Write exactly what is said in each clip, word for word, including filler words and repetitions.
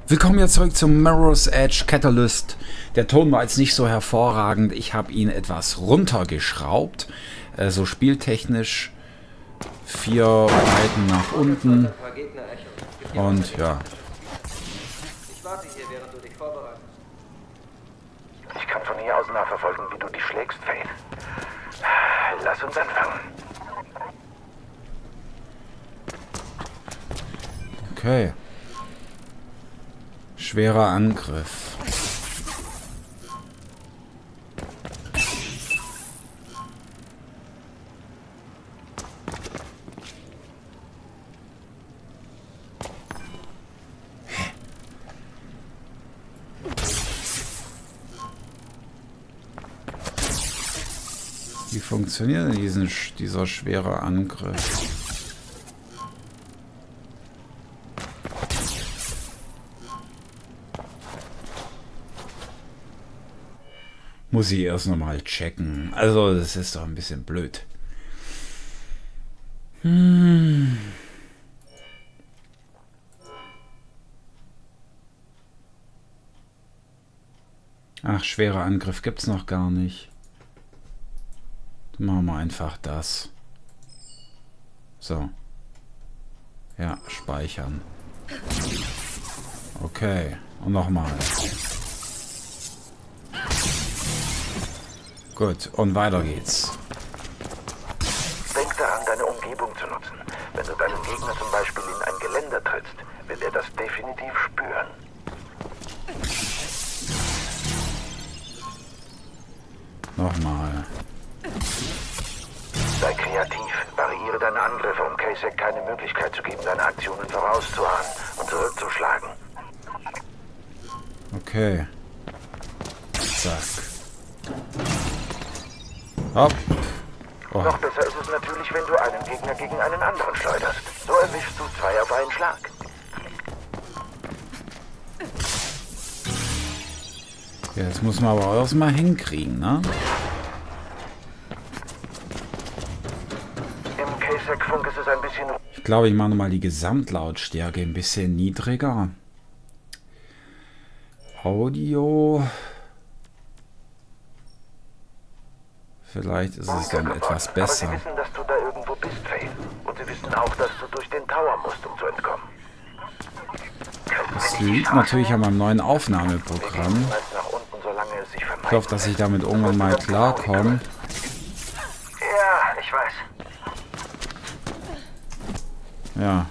Willkommen jetzt zurück zum Mirror's Edge Catalyst. Der Ton war jetzt nicht so hervorragend. Ich habe ihn etwas runtergeschraubt. Äh, so spieltechnisch. Vier Weiten nach unten. Und ja. Ich kann von hier aus nachverfolgen, wie du dich schlägst, Faith. Lass uns anfangen. Okay. Schwerer Angriff. Wie funktioniert denn diesen, dieser schwere Angriff? Muss ich erst nochmal checken. Also, das ist doch ein bisschen blöd. Hm. Ach, schwerer Angriff gibt's noch gar nicht. Dann machen wir einfach das. So. Ja, speichern. Okay. Und nochmal. Gut, und weiter geht's. Denk daran, deine Umgebung zu nutzen. Wenn du deinen Gegner zum Beispiel in ein Geländer trittst, wird er das definitiv spüren. Nochmal. Sei kreativ, variiere deine Angriffe, um Kasek keine Möglichkeit zu geben, deine Aktionen vorauszuahnen und zurückzuschlagen. Okay. Zack. Hopp. Oh. Noch besser ist es natürlich, wenn du einen Gegner gegen einen anderen schleuderst. So erwischst du zwei auf einen Schlag. Ja, das muss man aber erstmal hinkriegen, ne? Im Kasek-Funk ist es ein bisschen... Ich glaube, ich mache nochmal die Gesamtlautstärke ein bisschen niedriger. Audio... Vielleicht ist es dann etwas besser. Aber sie wissen, dass du da irgendwo bist, Faith. Und sie wissen auch, dass du durch den Tower musst, um zu entkommen. Das liegt natürlich an meinem neuen Aufnahmeprogramm. Ich hoffe, dass ich damit irgendwann mal klarkomme. Ja, ich weiß. Ja.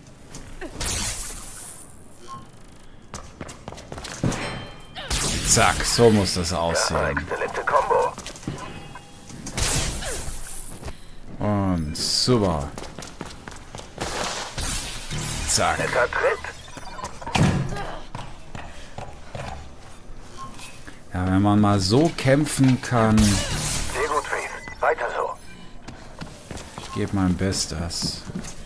Zack, so muss das aussehen. Exzellente Kombo. Und super. Zack. Netter Tritt. Ja, wenn man mal so kämpfen kann. Sehr gut, Faith. Weiter so. Ich gebe mein Bestes.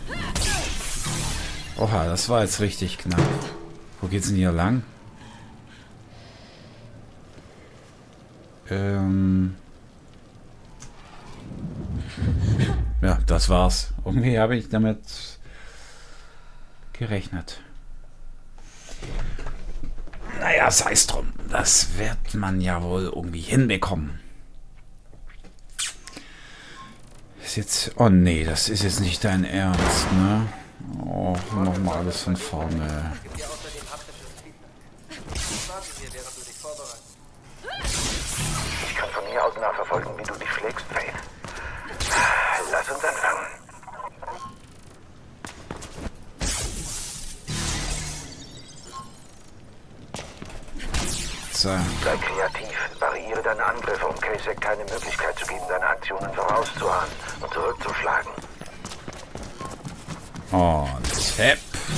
Oha, das war jetzt richtig knapp. Wo geht's denn hier lang? Ähm... Ja, das war's. Irgendwie habe ich damit gerechnet. Naja, sei es drum. Das wird man ja wohl irgendwie hinbekommen. Ist jetzt... Oh nee, das ist jetzt nicht dein Ernst, ne? Oh, nochmal alles von vorne. Ich kann von hier aus nachverfolgen, wie du dich schlägst, Faith. Lass uns anfangen. So. Sei kreativ, variiere deine Angriffe, um Kasek keine Möglichkeit zu geben, deine Aktionen vorauszuahnen und zurückzuschlagen. Und hepp.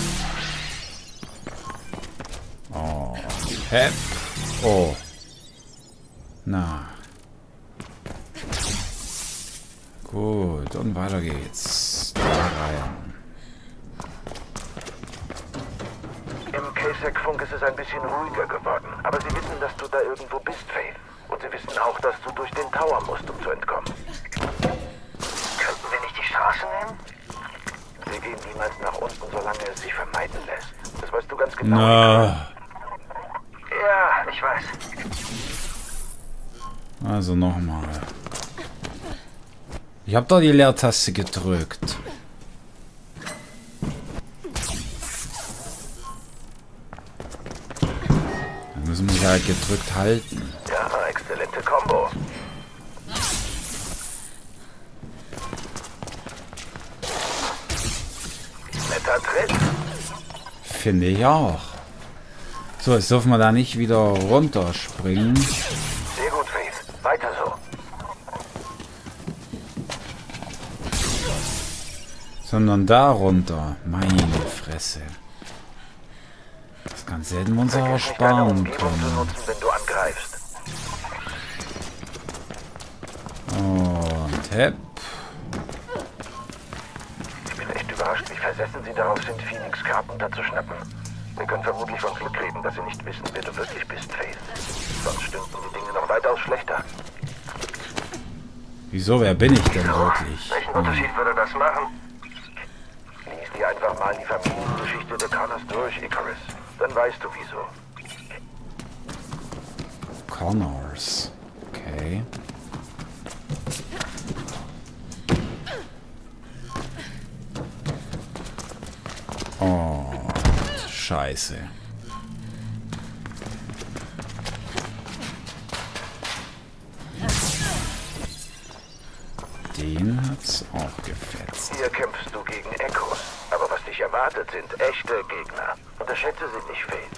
Und hepp. Oh. Na. Gut, und weiter geht's. Da rein. Im Kasek-Funk ist es ein bisschen ruhiger geworden, aber sie wissen, dass du da irgendwo bist, Faith. Und sie wissen auch, dass du durch den Tower musst, um zu entkommen. Könnten wir nicht die Straße nehmen? Sie gehen niemals nach unten, solange es sich vermeiden lässt. Es weißt du ganz genau. Na. Ja, ich weiß. Also nochmal. Ich habe doch die Leertaste gedrückt. Dann müssen wir sie halt gedrückt halten. Ja, exzellente Kombo. Netter Tritt. Finde ich auch. So, jetzt dürfen wir da nicht wieder runterspringen. Sehr gut, Faith. Weiter so. Sondern da runter. Meine Fresse. Das Ganze hätten wir uns auch Vergiss nicht, deine sparen Umgebung zu können. nutzen, wenn du angreifst. Und hepp. Ich bin echt überrascht, wie versessen sie darauf sind, Phoenix Carpenter zu schnappen. Wir können vermutlich von Glück reden, dass sie nicht wissen, wer du wirklich bist, Faith. Sonst stünden die Dinge noch weitaus schlechter. Wieso, wer bin ich denn wirklich? Welchen Unterschied würde das machen? Lies dir einfach mal die Familiengeschichte der Connors durch, Icarus. Dann weißt du wieso. Connors. Okay. Oh, Scheiße. Den hat's auch gefetzt. Hier kämpfst du gegen Echos. Aber was dich erwartet, sind echte Gegner. Unterschätze sie nicht, Faith.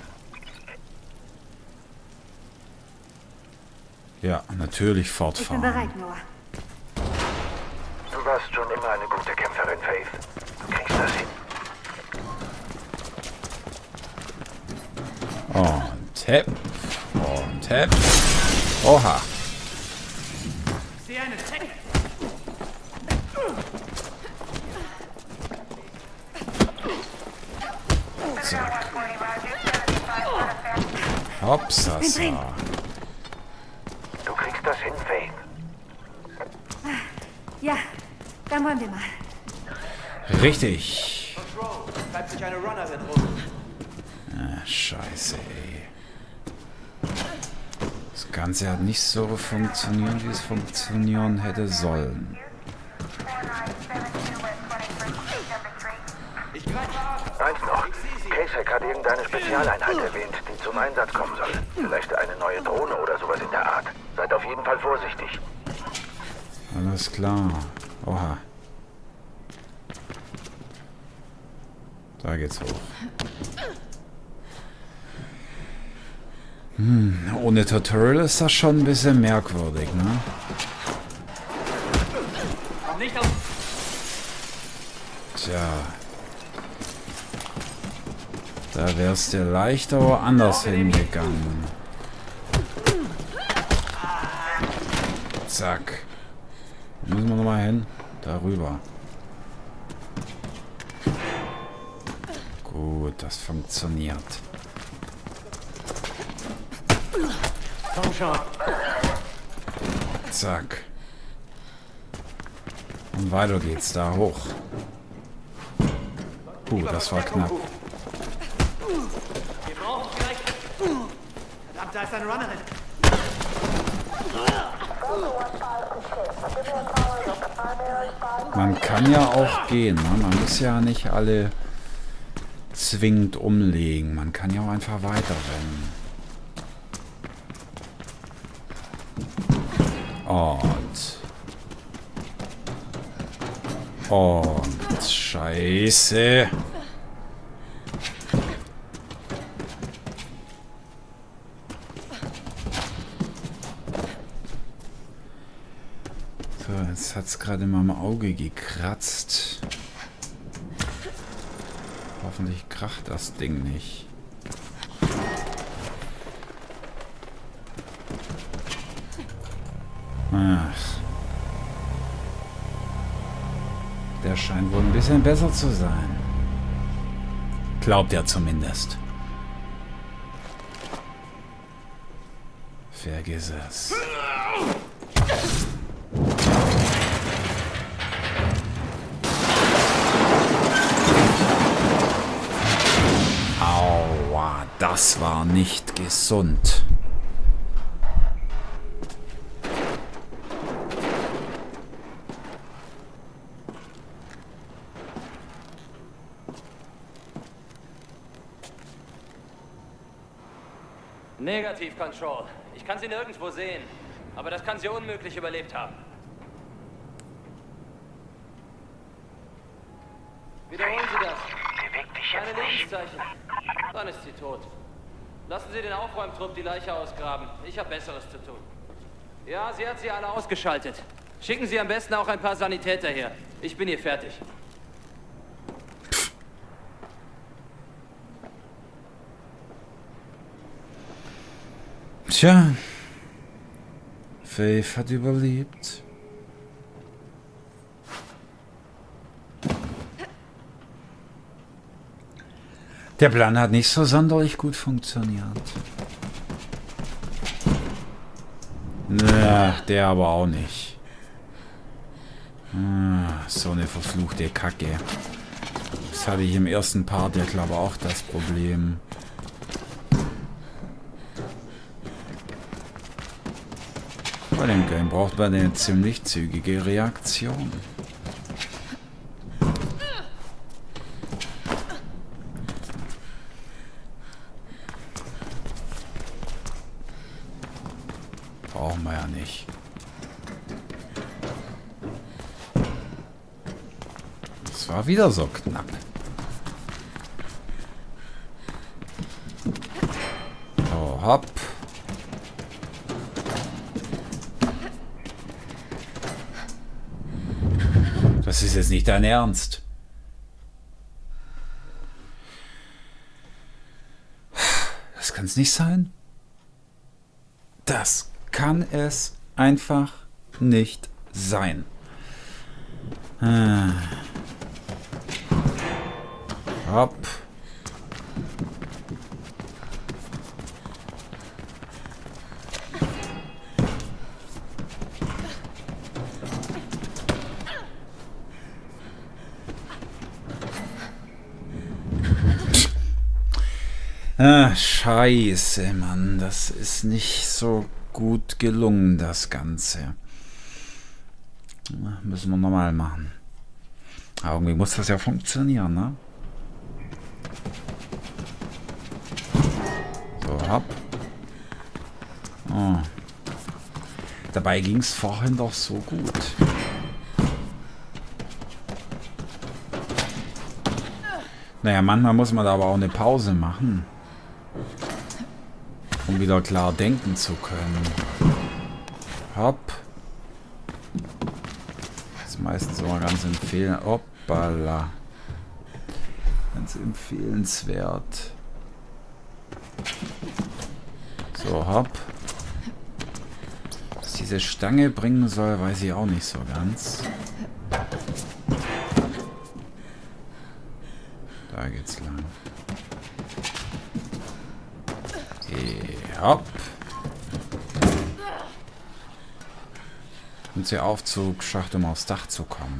Ja, natürlich Ich bin fortfahren. bereit, Noah. Du warst schon immer eine gute Kämpferin, Faith. Du kriegst das hin. Und hepp. Und hepp. Oha. Sehe eine Zecke. Zack. Hopsasa. Du kriegst das hin, Faith. Ja, dann wollen wir mal. Richtig. Control. Treibt sich eine Runnerin rum. Ah, scheiße, ey. Das Ganze hat nicht so funktioniert, wie es funktionieren hätte sollen. Ich greife ab. Eins noch. Kasek hat irgendeine Spezialeinheit erwähnt, die zum Einsatz kommen soll. Vielleicht eine neue Drohne oder sowas in der Art. Seid auf jeden Fall vorsichtig. Alles klar. Oha. Da geht's hoch. Hm, ohne Tutorial ist das schon ein bisschen merkwürdig, ne? Komm nicht auf. Tja. Da wär's dir leichter woanders hingegangen. Zack. Wo müssen wir nochmal hin? Darüber. Gut, das funktioniert. Komm schon. Zack. Und weiter geht's da hoch. Puh, das war knapp. Wir brauchen gleich. Verdammt, da ist eine Runnerin. Man kann ja auch gehen, ne? Man muss ja nicht alle zwingend umlegen. Man kann ja auch einfach weiterrennen. Und... Und... Scheiße. So, jetzt hat es gerade in meinem Auge gekratzt. Hoffentlich kracht das Ding nicht. Ach. Der scheint wohl ein bisschen besser zu sein. Glaubt er zumindest. Vergiss es. Au. das war nicht gesund. Negativ, Control. Ich kann sie nirgendwo sehen. Aber das kann sie unmöglich überlebt haben. Wiederholen Sie das. Beweg dich Keine jetzt nicht. Lebenszeichen. Dann ist sie tot. Lassen Sie den Aufräumtrupp die Leiche ausgraben. Ich habe Besseres zu tun. Ja, sie hat sie alle ausgeschaltet. Schicken Sie am besten auch ein paar Sanitäter her. Ich bin hier fertig. Tja. Faith hat überlebt. Der Plan hat nicht so sonderlich gut funktioniert. Na, der aber auch nicht. Ah, so eine verfluchte Kacke. Das hatte ich im ersten Part ja, glaube ich, auch das Problem. Bei dem Game braucht man eine ziemlich zügige Reaktion. Brauchen wir ja nicht. Das war wieder so knapp. So, hopp. Das ist jetzt nicht dein Ernst. Das kann es nicht sein. Das kann es einfach nicht sein. Ah. Hopp. Ah, scheiße, Mann. Das ist nicht so gut gelungen, das Ganze. Müssen wir nochmal machen. Aber irgendwie muss das ja funktionieren, ne? So, hopp. Oh. Dabei ging es vorhin doch so gut. Naja, manchmal muss man da aber auch eine Pause machen, um wieder klar denken zu können. Hopp. Das ist meistens immer ganz empfehlen. Hoppala. Ganz empfehlenswert. So, hopp. Was diese Stange bringen soll, weiß ich auch nicht so ganz. Da geht's lang. Okay, hopp. Und der Aufzugsschacht, um aufs Dach zu kommen.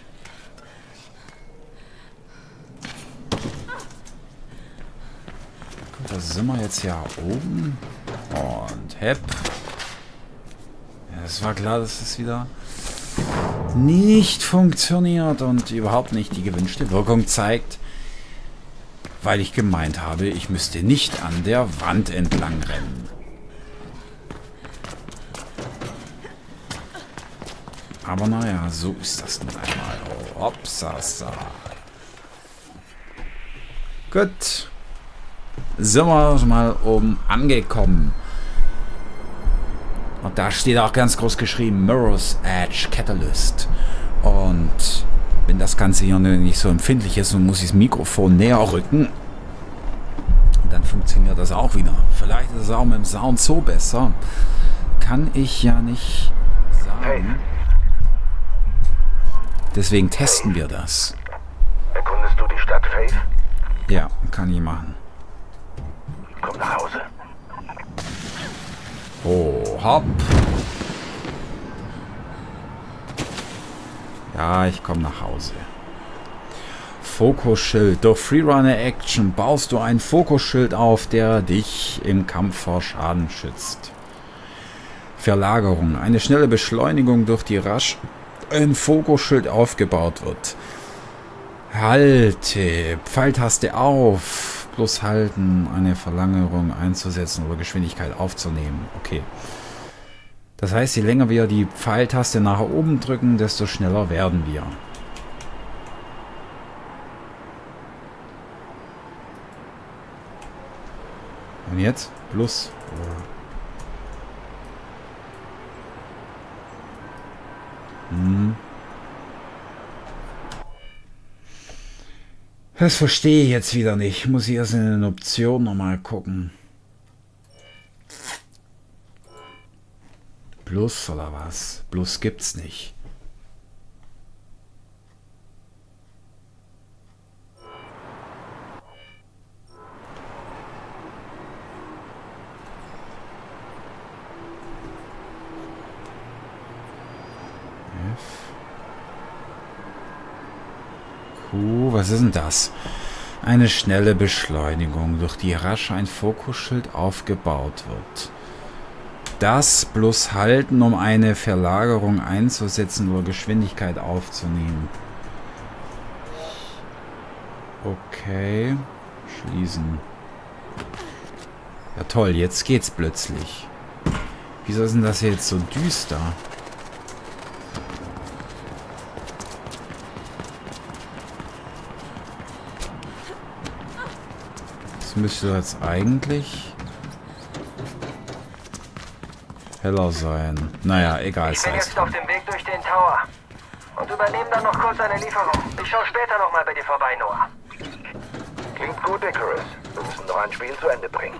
Gut, da sind wir jetzt ja oben. Und hepp. Ja, es war klar, dass es wieder nicht funktioniert und überhaupt nicht die gewünschte Wirkung zeigt, weil ich gemeint habe, ich müsste nicht an der Wand entlang rennen. Aber naja, so ist das nun einmal. Oh, hopsasa. Gut. Sind wir mal oben angekommen. Und da steht auch ganz groß geschrieben Mirror's Edge Catalyst. Und wenn das Ganze hier nicht so empfindlich ist, dann muss ich das Mikrofon näher rücken. Und dann funktioniert das auch wieder. Vielleicht ist es auch mit dem Sound so besser. Kann ich ja nicht sagen. Deswegen testen wir das. Erkundest du die Stadt, Faith? Ja, kann ich machen. Komm nach Hause. Oh, hopp. Ja, ich komme nach Hause. Fokusschild. Durch Freerunner Action baust du ein Fokusschild auf, der dich im Kampf vor Schaden schützt. Verlagerung. Eine schnelle Beschleunigung, durch die rasch ein Fokusschild aufgebaut wird. Halte. Pfeiltaste auf. Plus halten, eine Verlagerung einzusetzen oder Geschwindigkeit aufzunehmen. Okay. Das heißt, je länger wir die Pfeiltaste nach oben drücken, desto schneller werden wir. Und jetzt? Plus. Hm. Das verstehe ich jetzt wieder nicht. Muss ich erst in den Optionen nochmal gucken. Plus oder was? Plus gibt's nicht. Q, was ist denn das? Eine schnelle Beschleunigung, durch die rasch ein Fokusschild aufgebaut wird. Das plus halten, um eine Verlagerung einzusetzen oder Geschwindigkeit aufzunehmen. Okay. Schließen. Ja toll, jetzt geht's plötzlich. Wieso ist denn das jetzt so düster? Das müsste jetzt eigentlich heller sein. Naja, egal. Ich bin jetzt auf dem Weg durch den Tower und übernehme dann noch kurz eine Lieferung. Ich schaue später noch mal bei dir vorbei, Noah. Klingt gut, Icarus. Wir müssen noch ein Spiel zu Ende bringen.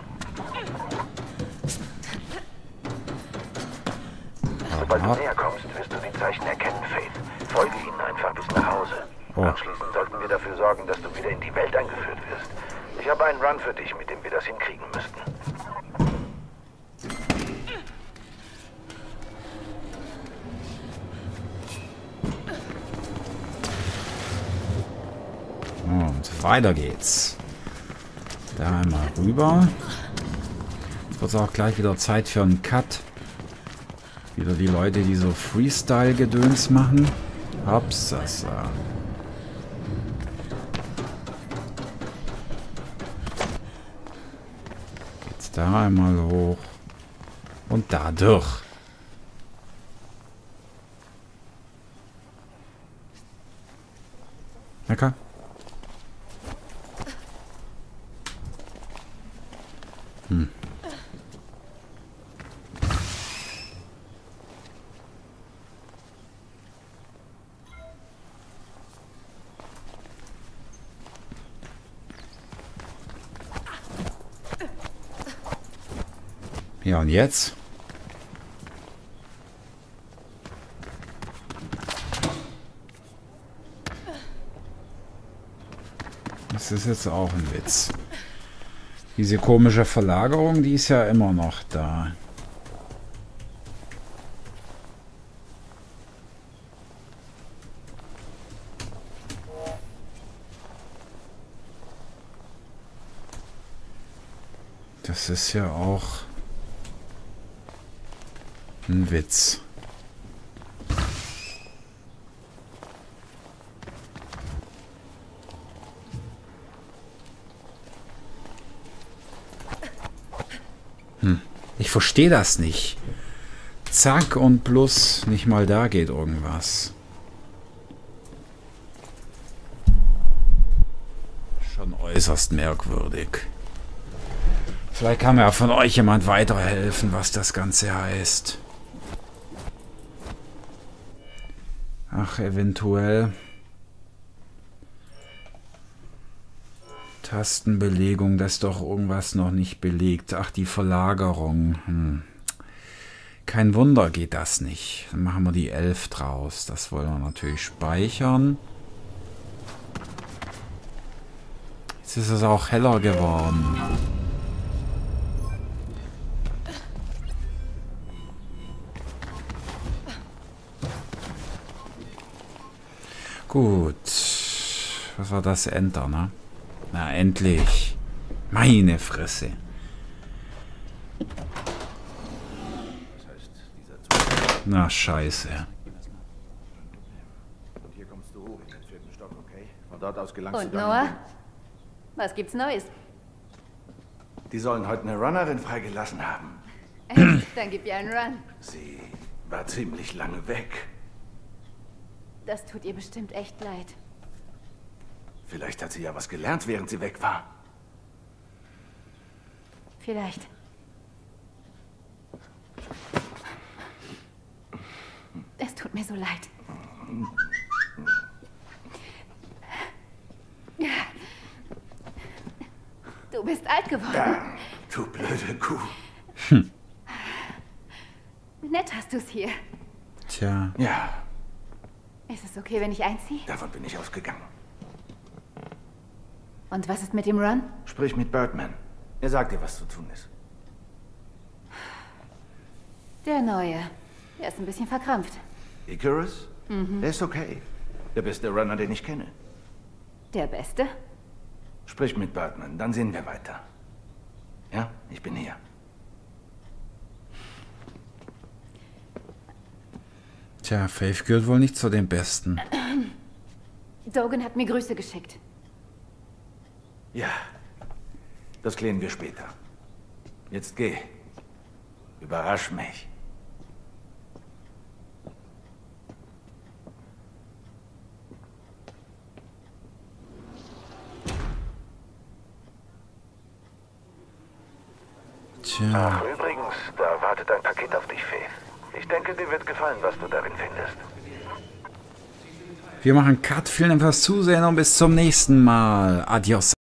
Sobald du näher kommst, wirst du die Zeichen erkennen, Faith. Folge ihnen einfach bis nach Hause. Oh. Anschließend sollten wir dafür sorgen, dass du wieder in die Welt eingeführt wirst. Ich habe einen Run für dich, mit dem wir das hinkriegen müssten. Und weiter geht's. Da einmal rüber. Jetzt wird es auch gleich wieder Zeit für einen Cut. Wieder die Leute, die so Freestyle-Gedöns machen. Hopsasa. Geht's da einmal hoch. Und da durch. Okay. Hm. Ja, und jetzt? Das ist jetzt auch ein Witz. Diese komische Verlagerung, die ist ja immer noch da. Das ist ja auch ein Witz. Hm. Ich verstehe das nicht. Zack und plus, nicht mal da geht irgendwas. Schon äußerst merkwürdig. Vielleicht kann mir ja von euch jemand weiterhelfen, was das Ganze heißt. Ach, eventuell. Tastenbelegung, das ist doch irgendwas noch nicht belegt. Ach, die Verlagerung. Hm. Kein Wunder geht das nicht. Dann machen wir die elf draus. Das wollen wir natürlich speichern. Jetzt ist es auch heller geworden. Gut. Was war das? Enter, ne? Na, endlich. Meine Fresse. Na, scheiße. Und hier kommst du hoch in den vierten Stock, okay? Von dort aus gelangst Und du dann... Noah? Was gibt's Neues? Die sollen heute eine Runnerin freigelassen haben. Echt? Dann gib ihr einen Run. Sie war ziemlich lange weg. Das tut ihr bestimmt echt leid. Vielleicht hat sie ja was gelernt, während sie weg war. Vielleicht. Es tut mir so leid. Du bist alt geworden. Ja, du blöde Kuh. Nett hast du's hier. Tja. Ja, Ist es okay, wenn ich einziehe? davon bin ich ausgegangen. Und was ist mit dem Run? Sprich mit Birdman. Er sagt dir, was zu tun ist. Der Neue. Er ist ein bisschen verkrampft. Icarus? Mhm. Der ist okay. Der beste Runner, den ich kenne. Der Beste? Sprich mit Birdman, dann sehen wir weiter. Ja, ich bin hier. Tja, Faith gehört wohl nicht zu den Besten. Dogan hat mir Grüße geschickt. Ja, das klären wir später. Jetzt geh. Überrasch mich. Tja. Ach, übrigens, da wartet ein Paket auf dich, Faith. Ich denke, dir wird gefallen, was du darin findest. Wir machen Cut. Vielen Dank fürs Zusehen und bis zum nächsten Mal. Adios.